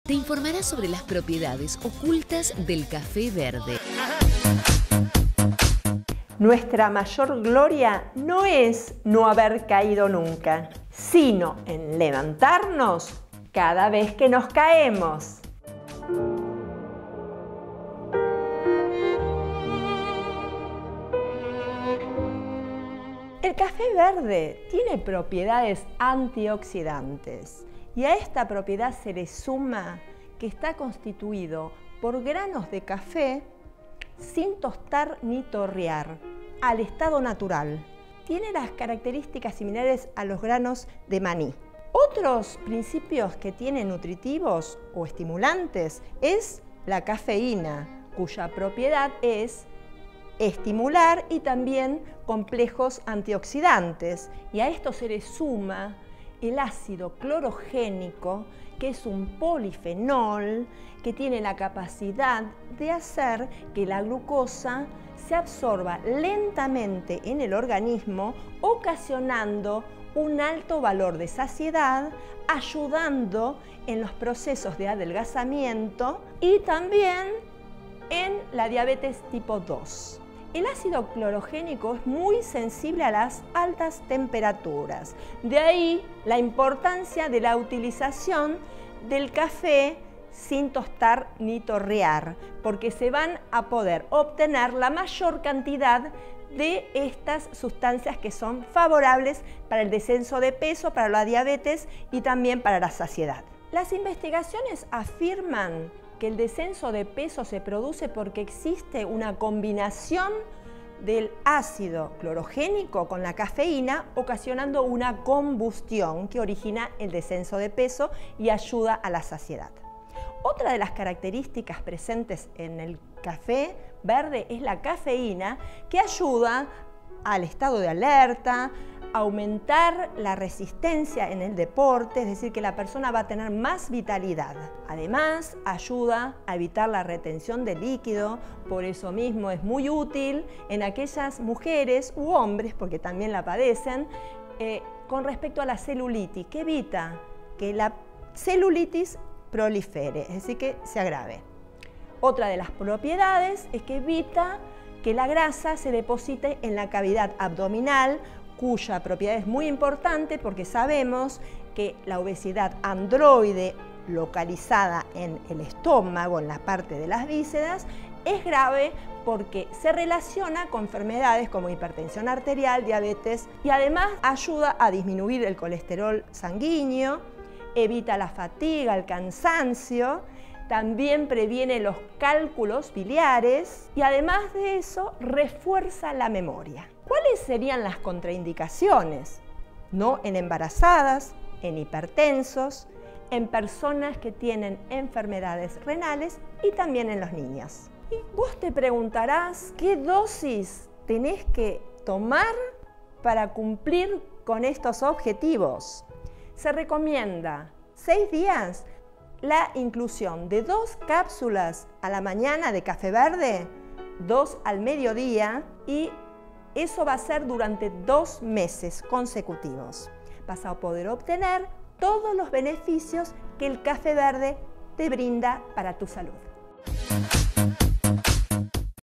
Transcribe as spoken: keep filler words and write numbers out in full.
Te informará sobre las propiedades ocultas del café verde. Nuestra mayor gloria no es no haber caído nunca, sino en levantarnos cada vez que nos caemos. El café verde tiene propiedades antioxidantes y a esta propiedad se le suma que está constituido por granos de café sin tostar ni torrear, al estado natural. Tiene las características similares a los granos de maní. Otros principios que tiene nutritivos o estimulantes es la cafeína, cuya propiedad es estimular y también complejos antioxidantes. Y a esto se le suma el ácido clorogénico, que es un polifenol que tiene la capacidad de hacer que la glucosa se absorba lentamente en el organismo, ocasionando un alto valor de saciedad, ayudando en los procesos de adelgazamiento y también en la diabetes tipo dos. El ácido clorogénico es muy sensible a las altas temperaturas. De ahí la importancia de la utilización del café sin tostar ni torrear, porque se van a poder obtener la mayor cantidad de estas sustancias que son favorables para el descenso de peso, para la diabetes y también para la saciedad. Las investigaciones afirman que el descenso de peso se produce porque existe una combinación del ácido clorogénico con la cafeína, ocasionando una combustión que origina el descenso de peso y ayuda a la saciedad. Otra de las características presentes en el café verde es la cafeína, que ayuda al estado de alerta, aumentar la resistencia en el deporte, es decir, que la persona va a tener más vitalidad. Además, ayuda a evitar la retención de líquido, por eso mismo es muy útil en aquellas mujeres u hombres, porque también la padecen, eh, con respecto a la celulitis, que evita que la celulitis prolifere, es decir, que se agrave. Otra de las propiedades es que evita que la grasa se deposite en la cavidad abdominal, cuya propiedad es muy importante porque sabemos que la obesidad androide localizada en el estómago, en la parte de las vísceras, es grave porque se relaciona con enfermedades como hipertensión arterial, diabetes y además ayuda a disminuir el colesterol sanguíneo, evita la fatiga, el cansancio, también previene los cálculos biliares y además de eso refuerza la memoria. ¿Cuáles serían las contraindicaciones? No en embarazadas, en hipertensos, en personas que tienen enfermedades renales y también en los niños. Y vos te preguntarás qué dosis tenés que tomar para cumplir con estos objetivos. Se recomienda seis días la inclusión de dos cápsulas a la mañana de café verde, dos al mediodía, y eso va a ser durante dos meses consecutivos. Vas a poder obtener todos los beneficios que el café verde te brinda para tu salud.